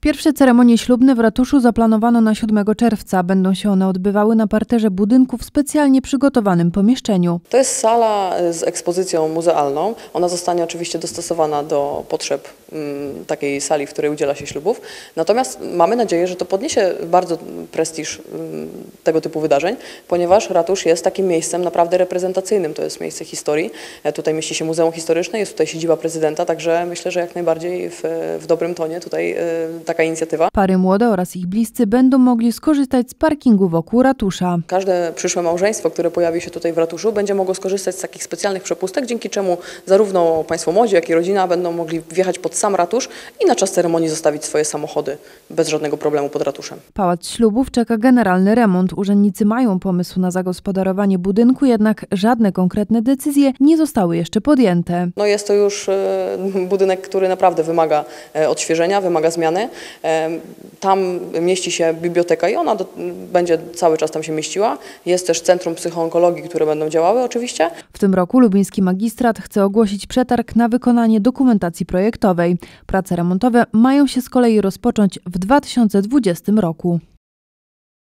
Pierwsze ceremonie ślubne w ratuszu zaplanowano na 7 czerwca. Będą się one odbywały na parterze budynku w specjalnie przygotowanym pomieszczeniu. To jest sala z ekspozycją muzealną. Ona zostanie oczywiście dostosowana do potrzeb takiej sali, w której udziela się ślubów. Natomiast mamy nadzieję, że to podniesie bardzo prestiż tego typu wydarzeń, ponieważ ratusz jest takim miejscem naprawdę reprezentacyjnym. To jest miejsce historii. Tutaj mieści się Muzeum Historyczne, jest tutaj siedziba prezydenta, także myślę, że jak najbardziej w dobrym tonie tutaj taka inicjatywa. Pary młode oraz ich bliscy będą mogli skorzystać z parkingu wokół ratusza. Każde przyszłe małżeństwo, które pojawi się tutaj w ratuszu, będzie mogło skorzystać z takich specjalnych przepustek, dzięki czemu zarówno państwo młodzi, jak i rodzina będą mogli wjechać pod sam ratusz i na czas ceremonii zostawić swoje samochody bez żadnego problemu pod ratuszem. Pałac Ślubów czeka generalny remont. Urzędnicy mają pomysł na zagospodarowanie budynku, jednak żadne konkretne decyzje nie zostały jeszcze podjęte. No jest to już budynek, który naprawdę wymaga odświeżenia, wymaga zmiany. Tam mieści się biblioteka i ona będzie cały czas tam się mieściła. Jest też Centrum Psychoonkologii, które będą działały oczywiście. W tym roku lubiński magistrat chce ogłosić przetarg na wykonanie dokumentacji projektowej. Prace remontowe mają się z kolei rozpocząć w 2020 roku.